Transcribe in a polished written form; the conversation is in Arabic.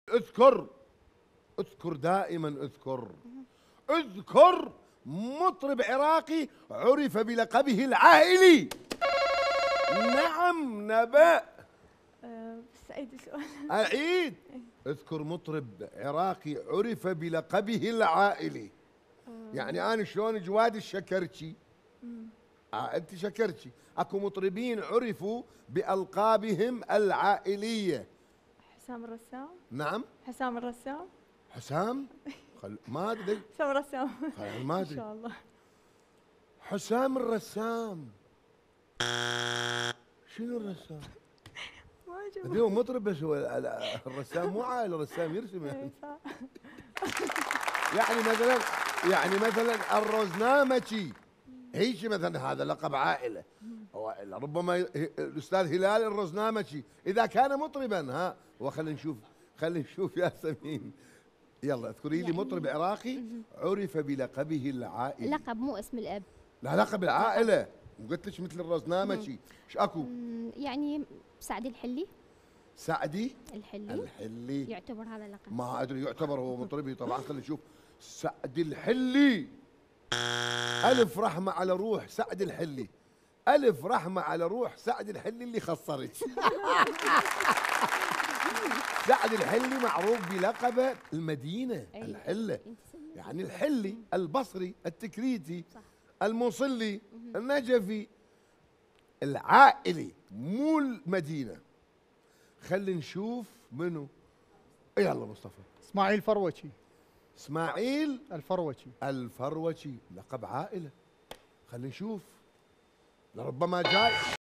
اذكر، اذكر دائما، اذكر مطرب عراقي عرف بلقبه العائلي. نعم نبأ. بس أعيد السؤال. أعيد. اذكر مطرب عراقي عرف بلقبه العائلي. يعني أنا شلون جواد الشكرتشي، أنت شكرتشي، أكو مطربين عرفوا بألقابهم العائلية. حسام الرسام. نعم. حسام الرسام. حسام؟ ما أدري. حسام الرسام. ما إن أدري. شاء الله. حسام الرسام. شنو الرسام؟ ما أجيب. هو مطرب بس هو الرسام مو عائل، الرسام يرسم إيه يعني. صح. يعني مثلا الرزنامجي هيك مثلا، هذا لقب عائله. ربما الاستاذ هلال الرزنامجي اذا كان مطربا. ها خلينا نشوف يا سمين. يلا اذكري لي يعني مطرب عراقي عرف بلقبه العائلي. لقب مو اسم الاب. لا، لقب العائله. وقلت لك مثل الرزنامجي. ايش اكو؟ يعني سعدي الحلي. سعدي الحلي الحلي. يعتبر هذا لقب. ما ادري، يعتبر هو مطربي طبعا. خلينا نشوف. سعد الحلي. الف رحمه على روح سعد الحلي، الف رحمه على روح سعد الحلي اللي خسرت. سعد الحلي معروف بلقب المدينه. الحله يعني الحلي، البصري، التكريتي، الموصلي، النجفي، العائلي مو المدينه. خلينا نشوف منو. يلا مصطفى. اسماعيل فروشي. اسماعيل الفروشي. لقب عائله. خلينا نشوف، لربما جاي.